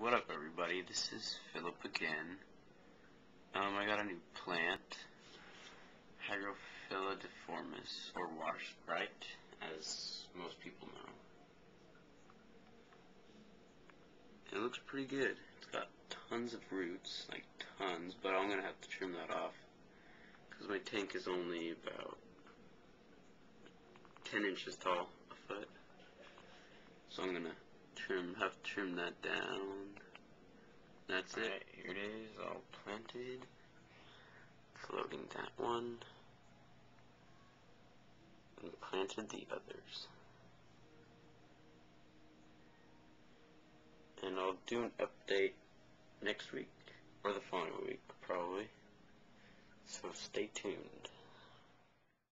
What up, everybody? This is Philip again. I got a new plant, Hygrophila Difformis, or water sprite, as most people know. It looks pretty good. It's got tons of roots, like tons, but I'm gonna have to trim that off because my tank is only about 10 inches tall, a foot. So I'm gonna have to trim that down. That's it. Alright, here it is, all planted. Floating that one. And planted the others. And I'll do an update next week, or the following week, probably. So stay tuned.